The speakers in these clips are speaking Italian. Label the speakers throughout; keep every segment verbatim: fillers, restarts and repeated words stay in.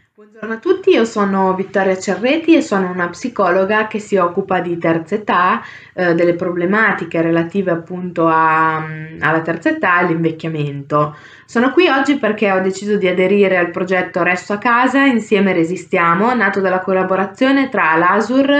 Speaker 1: Buongiorno a tutti, io sono Vittoria Cerreti e sono una psicologa che si occupa di terza età, eh, delle problematiche relative appunto a- alla terza età e all'invecchiamento. Sono qui oggi perché ho deciso di aderire al progetto Resto a casa, insieme resistiamo, nato dalla collaborazione tra l'ASUR,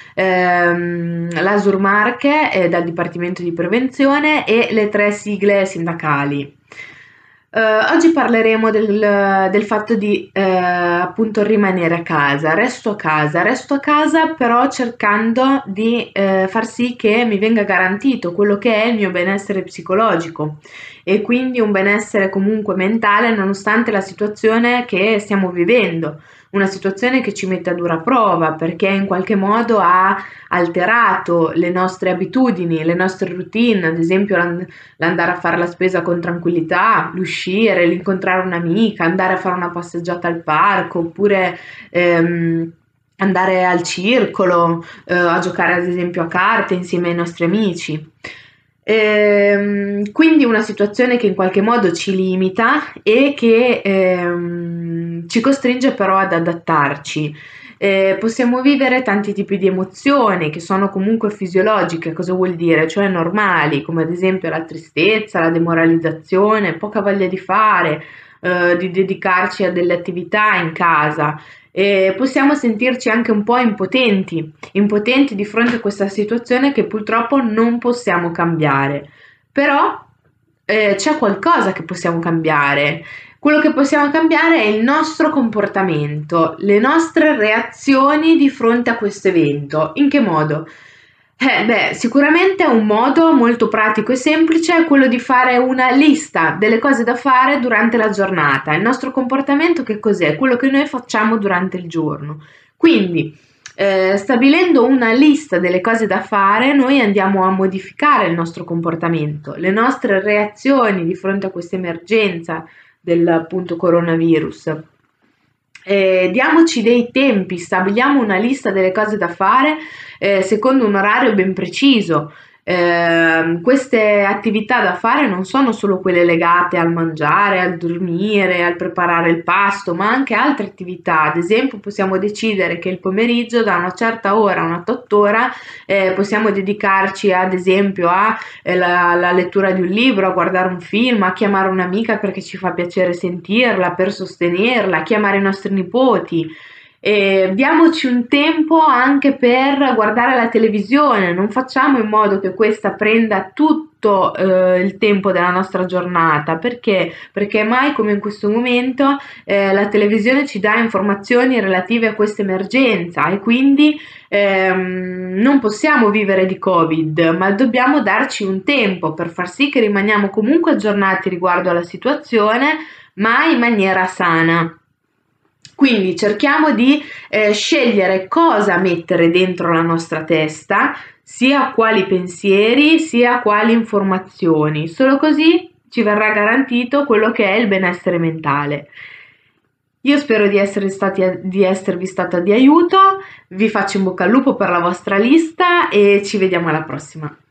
Speaker 1: ehm, l'ASUR Marche eh, dal Dipartimento di Prevenzione e le tre sigle sindacali. Uh, oggi parleremo del, del fatto di eh, appunto rimanere a casa. Resto a casa, resto a casa però cercando di eh, far sì che mi venga garantito quello che è il mio benessere psicologico e quindi un benessere comunque mentale nonostante la situazione che stiamo vivendo. Una situazione che ci mette a dura prova perché in qualche modo ha alterato le nostre abitudini, le nostre routine, ad esempio l'andare a fare la spesa con tranquillità, l'uscire, l'incontrare un'amica, andare a fare una passeggiata al parco, oppure ehm, andare al circolo, eh, a giocare ad esempio a carte insieme ai nostri amici. Ehm, quindi una situazione che in qualche modo ci limita e che ehm, ci costringe però ad adattarci. Eh, possiamo vivere tanti tipi di emozioni che sono comunque fisiologiche, cosa vuol dire? Cioè normali, come ad esempio la tristezza, la demoralizzazione, poca voglia di fare, eh, di dedicarci a delle attività in casa. E possiamo sentirci anche un po' impotenti, impotenti di fronte a questa situazione che purtroppo non possiamo cambiare. Però eh, c'è qualcosa che possiamo cambiare. Quello che possiamo cambiare è il nostro comportamento, le nostre reazioni di fronte a questo evento. In che modo? Eh, beh, sicuramente un modo molto pratico e semplice è quello di fare una lista delle cose da fare durante la giornata. Il nostro comportamento che cos'è? Quello che noi facciamo durante il giorno. Quindi, eh, stabilendo una lista delle cose da fare, noi andiamo a modificare il nostro comportamento, le nostre reazioni di fronte a questa emergenza del appunto coronavirus. Eh, diamoci dei tempi, stabiliamo una lista delle cose da fare eh, secondo un orario ben preciso. Eh, queste attività da fare non sono solo quelle legate al mangiare, al dormire, al preparare il pasto, ma anche altre attività. Ad esempio, possiamo decidere che il pomeriggio, da una certa ora a una tot ora, eh, possiamo dedicarci ad esempio alla eh, lettura di un libro, a guardare un film, a chiamare un'amica perché ci fa piacere sentirla, per sostenerla, a chiamare i nostri nipoti. E diamoci un tempo anche per guardare la televisione, non facciamo in modo che questa prenda tutto eh, il tempo della nostra giornata, perché? Perché mai come in questo momento eh, la televisione ci dà informazioni relative a questa emergenza e quindi ehm, non possiamo vivere di Covid, ma dobbiamo darci un tempo per far sì che rimaniamo comunque aggiornati riguardo alla situazione, ma in maniera sana. Quindi cerchiamo di eh, scegliere cosa mettere dentro la nostra testa, sia quali pensieri, sia quali informazioni. Solo così ci verrà garantito quello che è il benessere mentale. Io spero di, essere stati, di esservi stata di aiuto, vi faccio in bocca al lupo per la vostra lista e ci vediamo alla prossima.